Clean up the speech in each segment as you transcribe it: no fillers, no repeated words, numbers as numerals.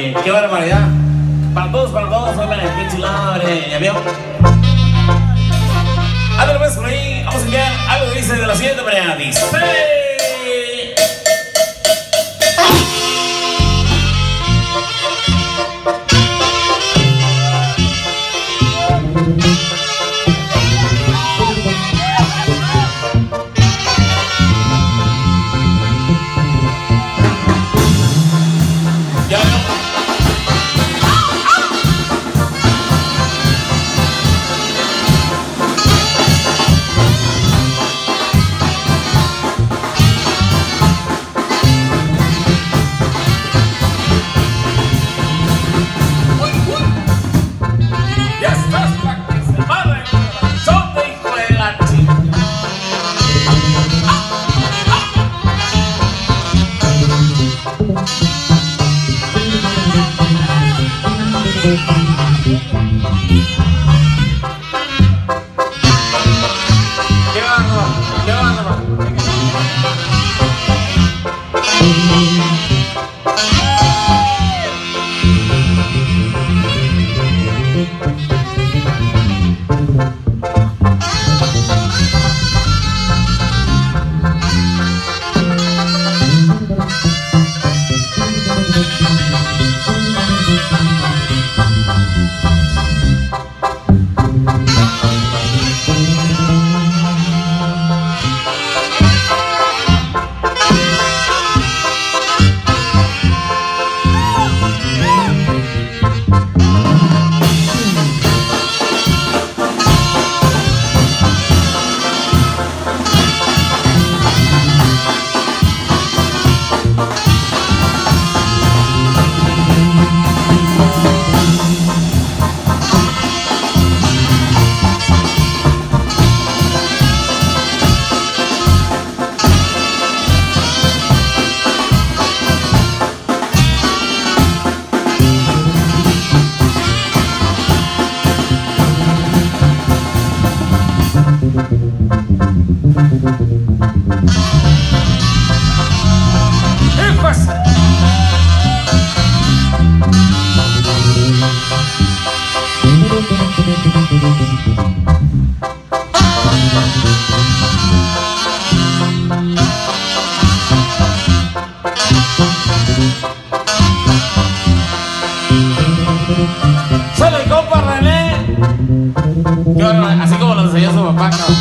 hombre, qué barbaridad. Para todos, hombre, qué chulada, hombre, ¿ya vio? Ándale pues por ahí, vamos a enviar algo que dice de la siguiente manera, dice... ¡Sale el compa René! Así como lo enseñó su papá, cabrón.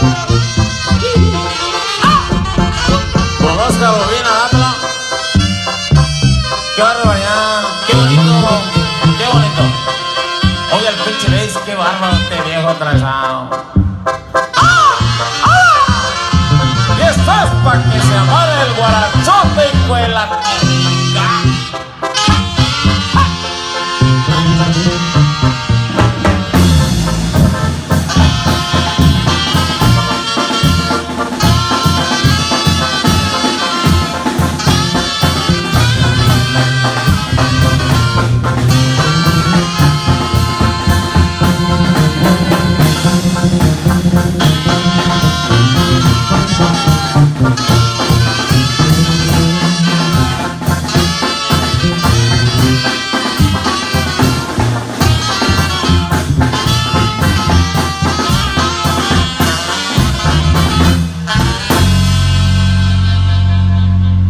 Conozca bobina, dátela. ¡Qué barbaridad! ¡Qué bonito! ¡Qué bonito! Oye, el pinche le dice, qué bárbaro este viejo atravesado. Y esto es pa' que se amare el guarachote y cuela.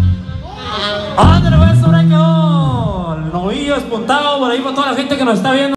Ándale, pues, por ahí quedó el novillo espuntado por ahí para toda la gente que nos está viendo.